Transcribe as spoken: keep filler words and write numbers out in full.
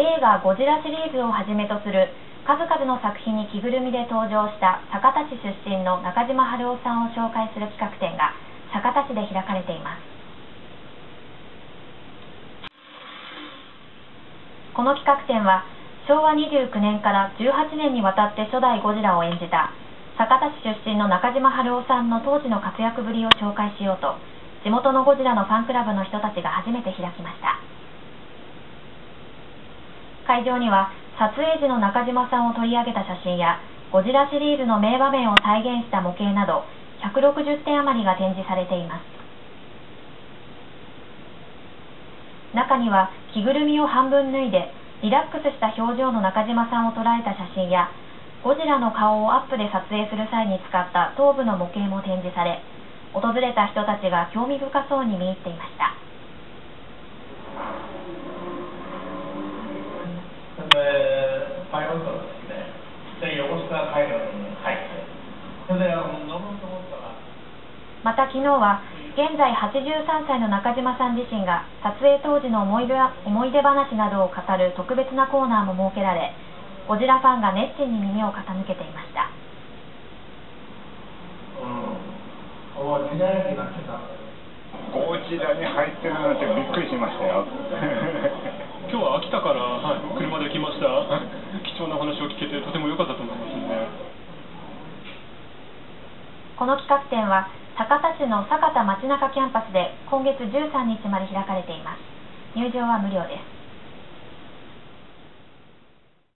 映画「ゴジラ」シリーズをはじめとする数々の作品に着ぐるみで登場した酒田市出身の中島春夫さんを紹介する企画展が酒田市で開かれています。この企画展はしょうわにじゅうきゅうねんからじゅうはちねんにわたって初代ゴジラを演じた酒田市出身の中島春夫さんの当時の活躍ぶりを紹介しようと、地元のゴジラのファンクラブの人たちが初めて開きました。会場には撮影時の中島さんを取り上げた写真やゴジラシリーズの名場面を再現した模型などひゃくろくじゅってん余りが展示されています。中には着ぐるみを半分脱いでリラックスした表情の中島さんを捉えた写真や、ゴジラの顔をアップで撮影する際に使った頭部の模型も展示され、訪れた人たちが興味深そうに見入っていました。 パイロットがですね、で横須賀海岸に入って、それであの乗ろうと思ったら。 また昨日は現在はちじゅうさんさいの中島さん自身が撮影当時の思い出思い出話などを語る特別なコーナーも設けられ、ゴジラファンが熱心に耳を傾けていました。 うん、お時代劇になってた。 ゴジラに入ってるなんてびっくりしましたよ。 今日は秋田から車で来ました。貴重なお話を聞けてとても良かったと思いますので。 この企画展は酒田市の酒田街中キャンパスで今月じゅうさんにちまで開かれています。入場は無料です。